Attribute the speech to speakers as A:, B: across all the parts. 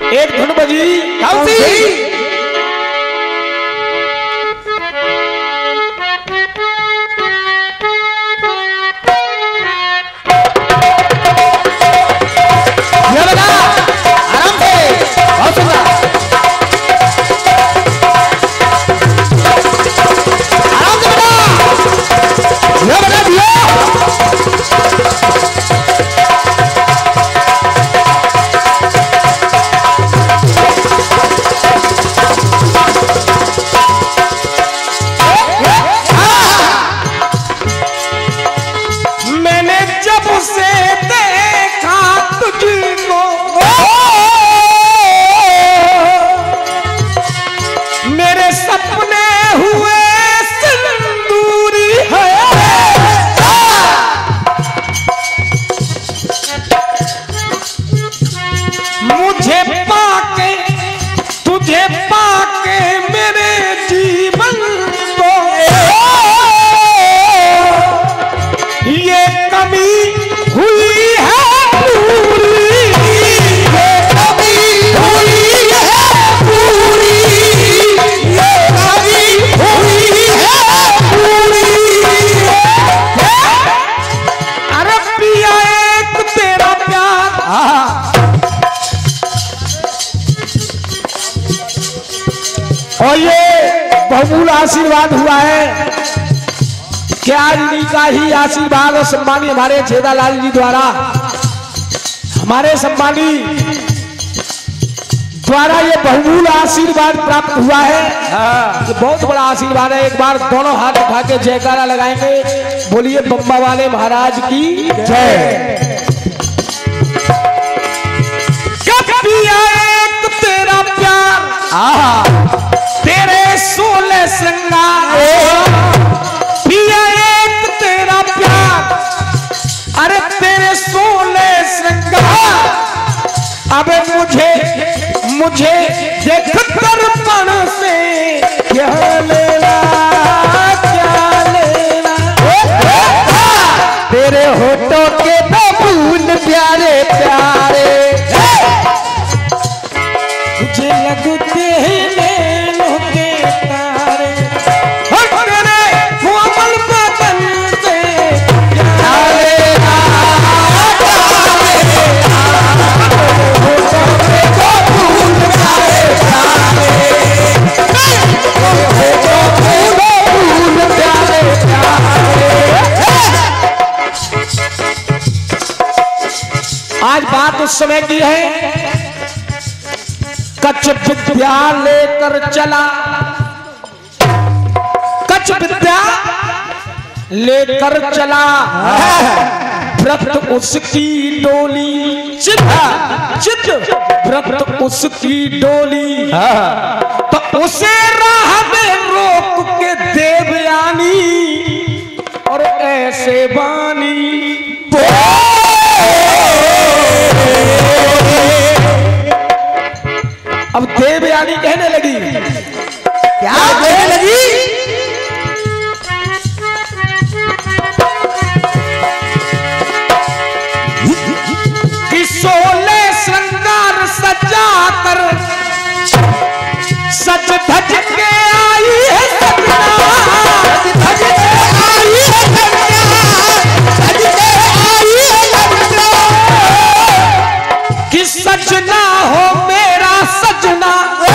A: एक धुन बजी
B: कौन सी? ये बना आराम से बहुत सुंदर आराम से बना ये बना दिया और ये बहुमूल्य आशीर्वाद हुआ है कि आज इन्हीं का ही आशीर्वाद और सम्मानी हमारे छेदालाल जी द्वारा हमारे सम्मानी द्वारा ये बहुमूल्य आशीर्वाद प्राप्त हुआ है। ये बहुत बड़ा आशीर्वाद है। एक बार दोनों हाथ उठा के जयकारा लगाएंगे। बोलिए बम्बा वाले महाराज की जय। तेरा प्यार तेरे 16 श्रृंगार पिया एक तेरा प्यार अरे तेरे 16 श्रृंगार अब मुझे देख दर्पण से क्या लेना तेरे होठों के फूल प्यारे प्यारे मुझे लगते हैं नैनों के तारे तेरे कोमल बदन से क्या लेना फूल प्यारे आज बात उस समय की है। कच्छ विद्या लेकर चला कच्छ विद्या लेकर चला व्रत उसकी डोली चित व्रत उसकी डोली तो उसे राह में रोक के देवयानी और ऐसे बानी अब देवयानी कहने लगी क्या कहने लगी कि 16 श्रृंगार सजा कर सज धज के आई है सजना धज के आई है सज के आई है कि सजना हो मेरा सजना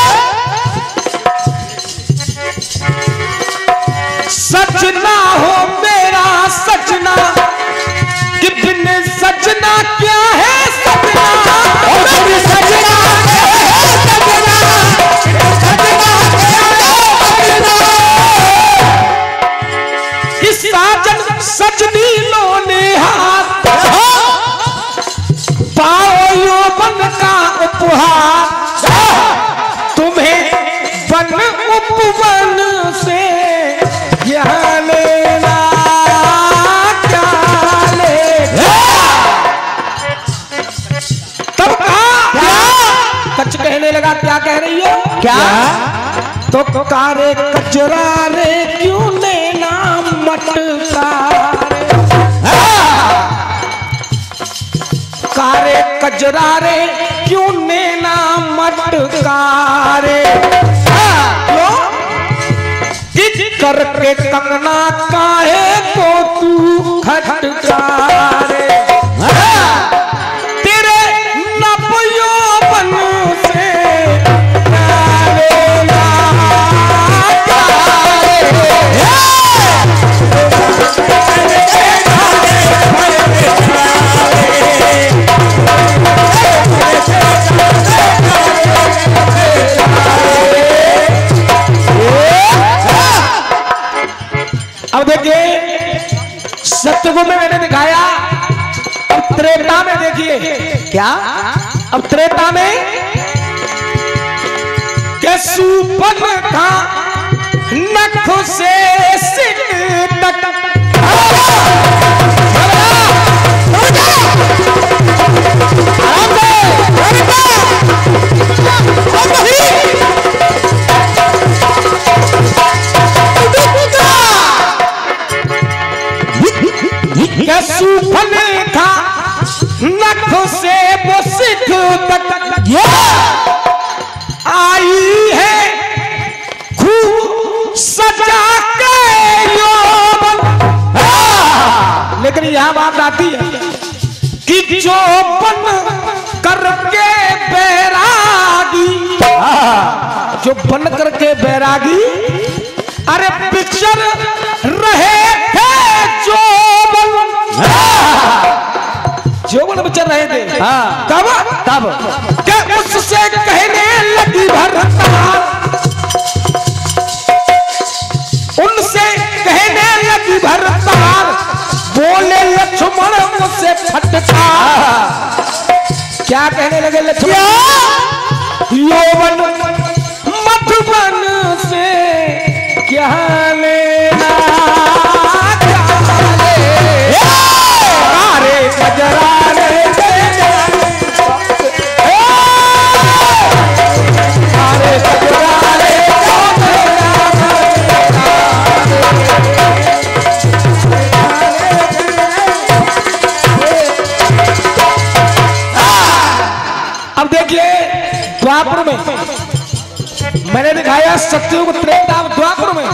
B: सजना हो मेरा सजना कि बिन सजना क्या है सजना बिन सजना क्या है सजना सजना क्या है सजना कि साजन सजनी लोने हाथ पाओ यौवन का उपहार तुम्हें वन उपवन से यहाँ लेना क्या लेना तब कहा कच्छ कहने लगा क्या कह रही हो क्या तो कारे कचरा रे क्यों लेना मटका कारे कजरा रे क्यों लेना चमत्कारे करके कंगना काहे को तू खटकारे तेरे नपयो बन से अब देखिए सत्ययुग में मैंने दिखाया, अब त्रेता में देखिए क्या, अब त्रेता में के सुपन था नख से सिर तक सुफल था नख से वो सिख तक आई है खूब सजा के यौवन। लेकिन यह बात आती है कि जो बन करके बैरागी, जो बन करके बैरागी अरे पिक्चर रहे थे जो जोबन बिचर रहे थे तब तब क्या उससे कहने लगी भरतार, उनसे कहने लगी भरतार, बोले लक्ष्मण मुझसे फटका। क्या कहने लगे लक्ष्मण? यौवन मधुबन से क्या लेना, अब देखिए द्वापर में मैंने दिखाया सत्ययुग त्रेता द्वापर में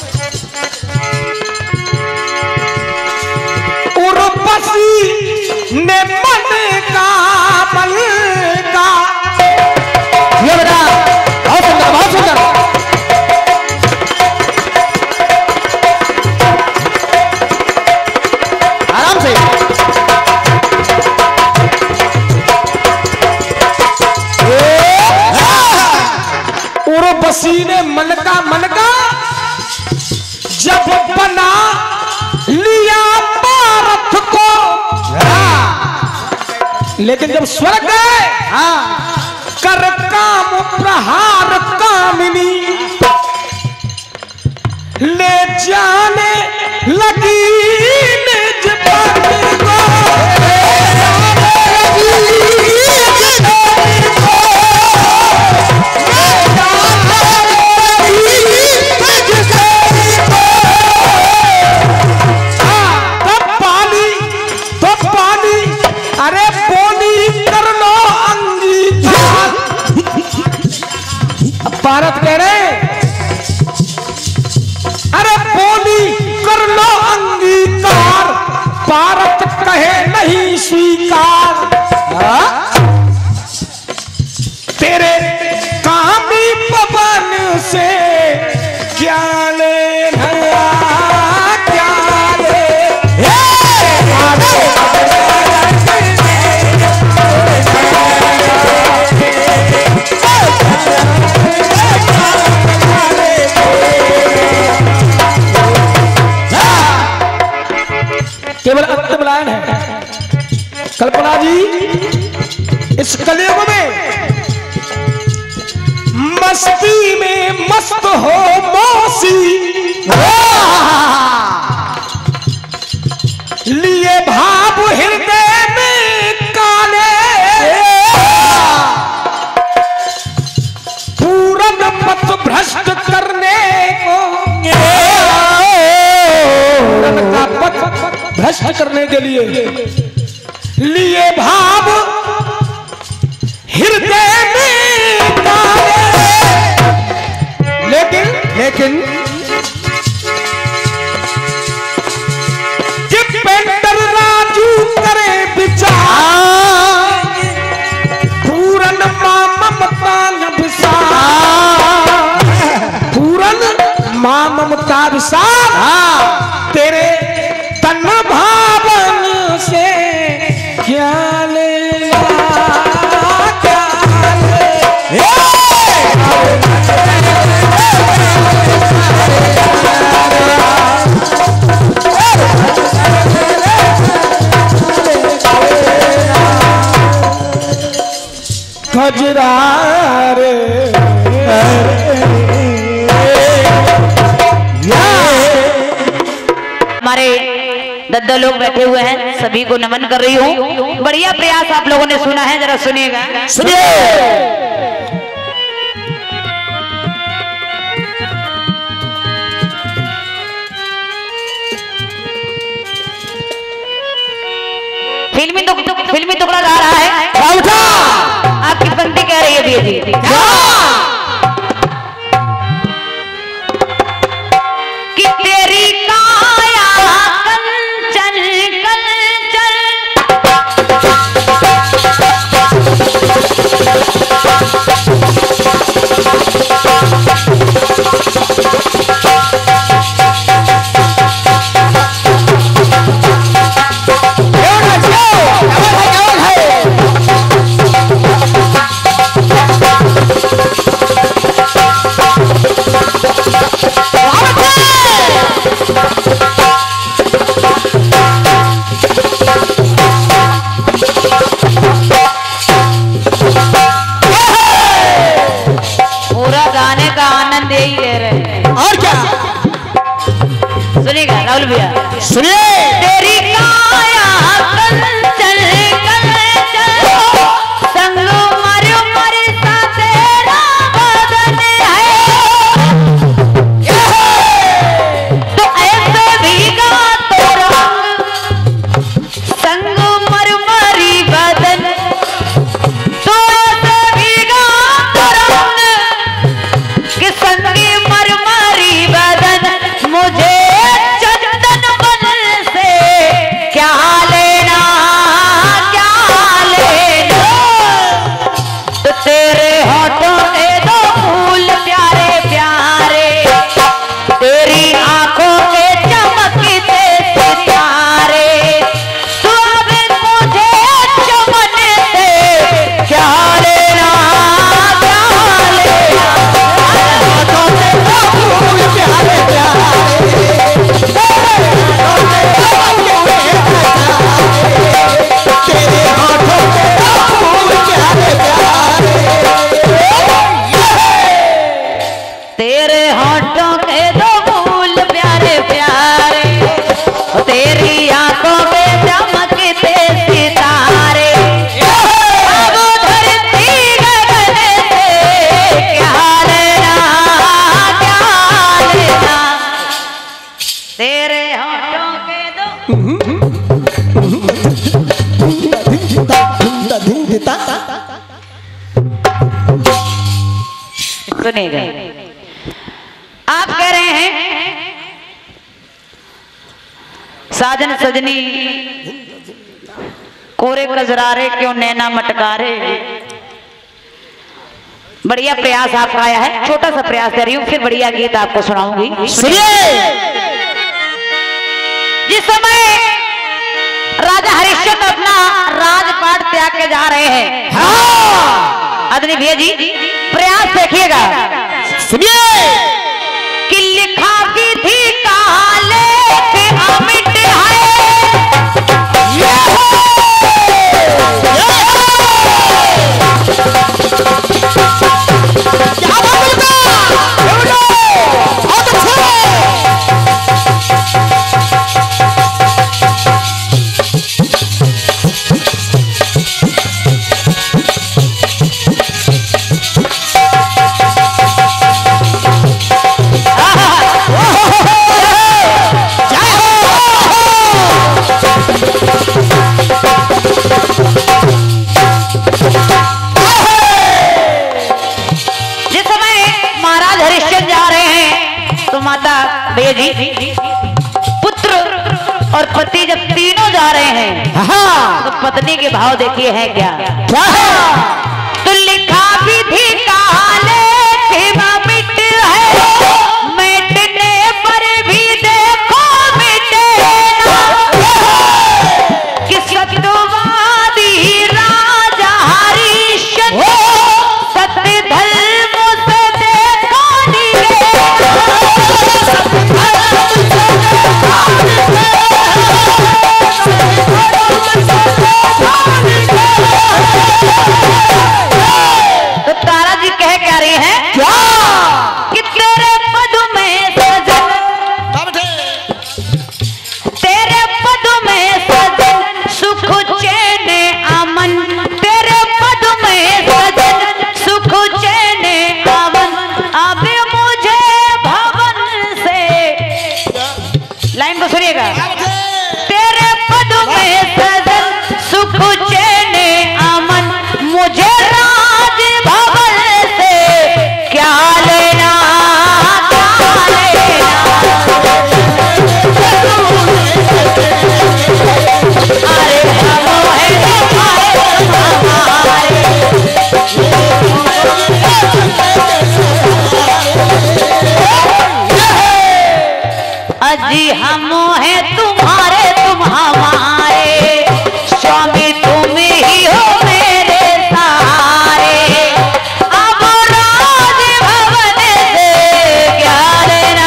B: उर्वशी ने मन का बल का, ये बेटा बहुत सुंदर बहुत सुंदर, आराम से उर्वशी ने मन का जब बना लिया भारत को, लेकिन जब स्वर्ग गए कर काम प्रहार कामिनी ले जाने लगी निज पद को, भारत कह रहे अरे बोली कर लो अंगीकार, भारत कहे नहीं स्वीकार, तेरे कामी पवन से क्या लेना क्या ले, केवल अंतिम लाइन है। कल्पना जी इस कलयुग में मस्ती में मस्त हो मौसी, लिए भाव हृदय में काले, पूरन मत भ्रष्ट करने को, पूरन का पथ भ्रष्ट करने के लिए भाव हृदय में लेकिन पेंटर राजू करे विचार पूरन मां ममता विसार पूरन मां ममता विसार तेरे तन भावन से क्या ले गजरा रे
A: हमारे दद्दा लोग बैठे हुए हैं, सभी को नमन कर रही हूँ। बढ़िया प्रयास आप लोगों ने सुना है, जरा सुनिएगा।
B: सुनिए।
A: फिल्मी टुकड़ा गा रहा है। आपकी पंक्ति कह रही है भैया जी। कि तेरी काया कंचन राहुल भैया
B: सुनिए।
A: तेरी काया कंचन कंचन संग मर मर सा तेरा बदन है तो ऐसे भीगा तो रंग संग मर मरी बदन तो ऐसे भीगा तो रंग कि संग मर मरी बदन मुझे सुनेगा। आप कह रहे हैं साजन सजनी कोरे कजरारे क्यों नैना मटकारे। बढ़िया प्रयास आपका आया है, छोटा सा प्रयास कर रही हूँ, फिर बढ़िया गीत आपको सुनाऊंगी।
B: सुनिए।
A: जिस समय राजा हरिश्चंद्र अपना राजपाट त्याग के जा रहे हैं, आदरणीय भैया जी प्रयास देखिएगा।
B: सुनिए।
A: कि लिखा की थी काले के अमिट है और पति जब तीनों जा रहे हैं तो पत्नी के भाव देखिए हैं क्या
B: क्या है?
A: तो लिखा विधि काले मिट है मिटने पर भी देखो मिटे कि सत्यवादी राजा हरिश्चंद्र सत्य धर्म से देखो तो तारा जी कह क्या रही है
B: क्या?
A: कि तेरे पद में सजन तेरे पद में सजन सुख चैन अमन तेरे पद में सजन सुख चैन अमन अब मुझे भवन से लाइन को सुनिएगा तेरे पद में सजन सुख चैन अमन मुझे राज भवन से क्या लेना क्या लेना अरे हम है अजी हम हैं तुम्हारे तुम हमारे स्वामी तुम ही हो मेरे सहारे अब राज भवन से क्या लेना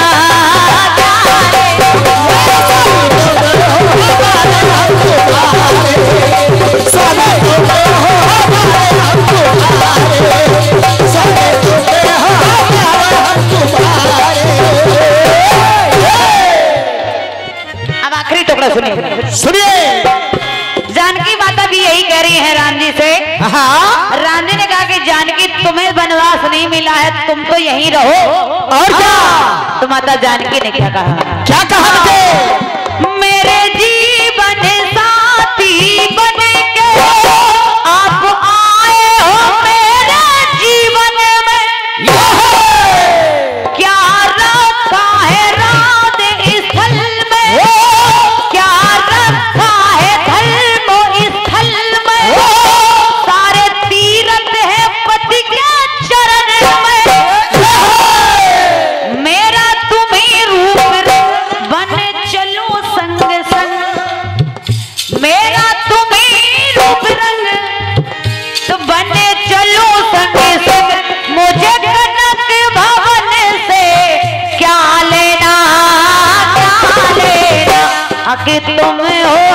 A: अब आखिरी टुकड़ा सुनिए
B: सुनिए।
A: जानकी माता भी यही कह रही है राम जी से राम जी ने कहा कि जानकी तुम्हें वनवास नहीं मिला है तुम तो यहीं रहो
B: और क्या?
A: तो माता जानकी ने क्या कहा
B: क्या कहा?
A: मेरे जीवन साथी बन के आप आए हो मेरे जीवन में क्या रखा है रात स्थल में क्या रखा है धर्म स्थल में सारे तीरथ है पति के चरण में मेरा तुम्ही रूप बन चलो संग संग मेरा तुम्ही रूप रंग तो बने चलो संग संग मुझे कनक भवन से क्या लेना कि तुम हो